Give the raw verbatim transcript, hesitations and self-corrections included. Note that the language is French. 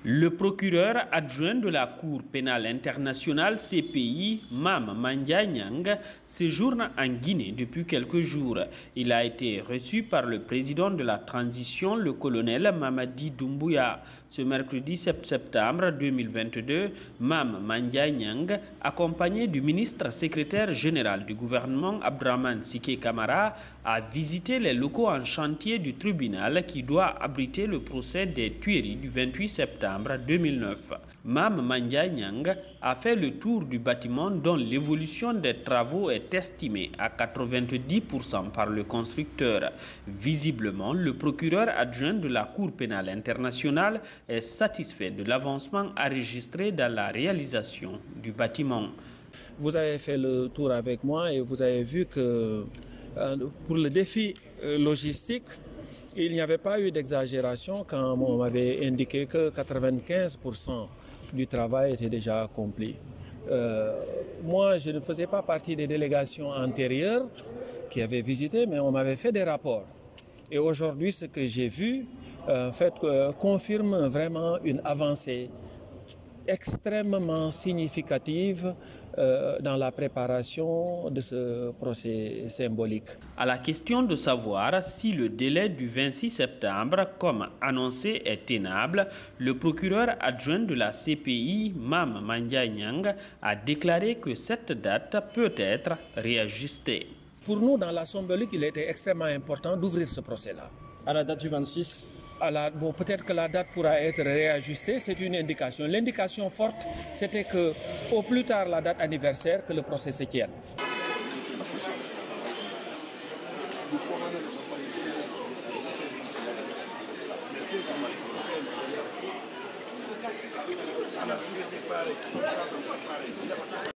Le procureur adjoint de la Cour pénale internationale C P I, Mame Mandiaye Niang, séjourne en Guinée depuis quelques jours. Il a été reçu par le président de la transition, le colonel Mamadi Doumbouya. Ce mercredi sept septembre deux mille vingt-deux, Mame Mandiaye Niang, accompagné du ministre secrétaire général du gouvernement Abdrahmane Sike Camara, a visité les locaux en chantier du tribunal qui doit abriter le procès des tueries du vingt-huit septembre deux mille neuf. Mame Mandiaye Niang a fait le tour du bâtiment dont l'évolution des travaux est estimée à quatre-vingt-dix pour cent par le constructeur. Visiblement, le procureur adjoint de la Cour pénale internationale est satisfait de l'avancement enregistré dans la réalisation du bâtiment. Vous avez fait le tour avec moi et vous avez vu que euh, pour le défi euh, logistique, il n'y avait pas eu d'exagération quand on m'avait indiqué que quatre-vingt-quinze pour cent du travail était déjà accompli. Euh, moi, je ne faisais pas partie des délégations antérieures qui avaient visité, mais on m'avait fait des rapports. Et aujourd'hui, ce que j'ai vu euh, en fait, euh, confirme vraiment une avancée extrêmement significative euh, dans la préparation de ce procès symbolique. À la question de savoir si le délai du vingt-six septembre, comme annoncé, est tenable, le procureur adjoint de la C P I, Mame Mandiaye Niang, a déclaré que cette date peut être réajustée. Pour nous, dans la symbolique, il était extrêmement important d'ouvrir ce procès-là. À la date du vingt-six Bon, peut-être que la date pourra être réajustée, c'est une indication. L'indication forte, c'était que au plus tard la date anniversaire, que le procès se tienne.